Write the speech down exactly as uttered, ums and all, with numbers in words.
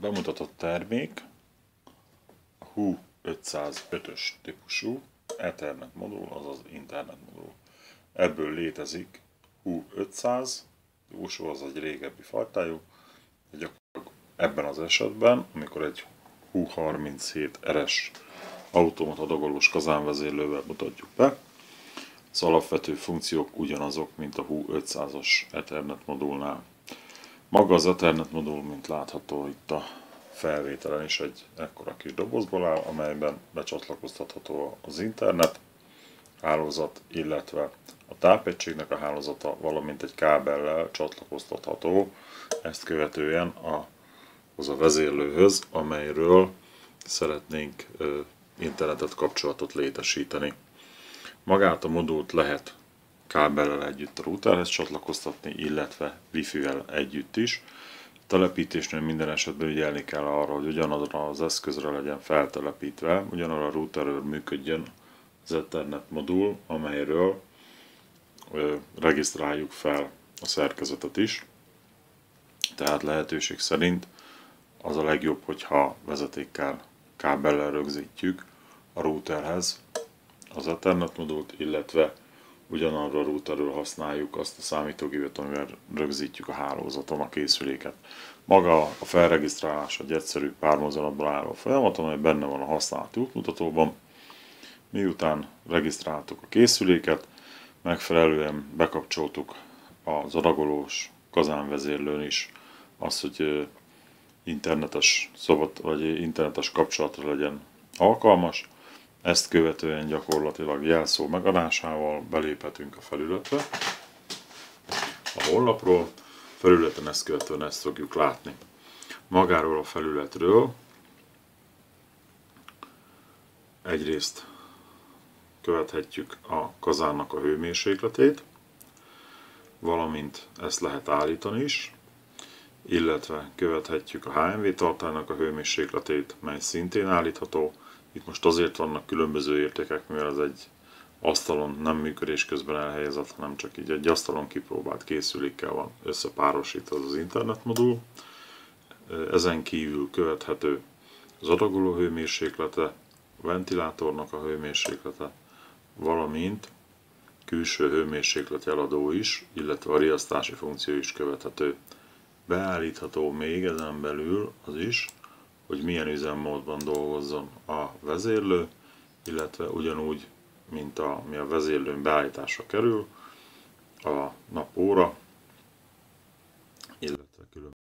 bemutatott termék a hú ötszázötös típusú Ethernet modul, azaz internet modul. Ebből létezik hú ötszáz típusú, az egy régebbi fajtájú. Gyakorlatilag ebben az esetben, amikor egy hú harminchét er-es automata dagolós kazánvezérlővel mutatjuk be, az alapvető funkciók ugyanazok, mint a hú ötszázas Ethernet modulnál. Maga az Ethernet modul, mint látható itt a felvételen is, egy ekkora kis dobozból áll, amelyben becsatlakoztatható az internet hálózat, illetve a tápegységnek a hálózata, valamint egy kábellel csatlakoztatható, ezt követően a, az a vezérlőhöz, amelyről szeretnénk ö, internetet kapcsolatot létesíteni. Magát a modult lehet kábellel együtt a routerhez csatlakoztatni, illetve wifi-vel együtt is. A telepítésnél minden esetben ügyelni kell arra, hogy ugyanazra az eszközre legyen feltelepítve, ugyanarra a routerről működjön az Ethernet modul, amelyről ö, regisztráljuk fel a szerkezetet is. Tehát lehetőség szerint az a legjobb, hogyha vezetékkel, kábellel rögzítjük a routerhez az Ethernet modult, illetve ugyanarra a routerről használjuk azt a számítógépet, amivel rögzítjük a hálózaton a készüléket. Maga a felregisztrálás egy egyszerű pár mozdulatból álló folyamat, amely benne van a használati útmutatóban. Miután regisztráltuk a készüléket, megfelelően bekapcsoltuk az adagolós kazánvezérlőn is azt, hogy internetes szobat, vagy internetes kapcsolatra legyen alkalmas. Ezt követően gyakorlatilag jelszó megadásával beléphetünk a felületbe. A honlapról, felületen ezt követően ezt fogjuk látni. Magáról a felületről egyrészt követhetjük a kazánnak a hőmérsékletét, valamint ezt lehet állítani is, illetve követhetjük a há em vé tartálynak a hőmérsékletét, mely szintén állítható. Itt most azért vannak különböző értékek, mivel ez egy asztalon nem működés közben elhelyezett, hanem csak így egy asztalon kipróbált készülékkel van összepárosítva az internet modul. Ezen kívül követhető az adagoló hőmérséklete, a ventilátornak a hőmérséklete, valamint külső hőmérséklet jeladó is, illetve a riasztási funkció is követhető. Beállítható még ezen belül az is, hogy milyen üzemmódban dolgozzon a vezérlő, illetve ugyanúgy, mint a, ami a vezérlőn beállításra kerül, a napóra, illetve különböző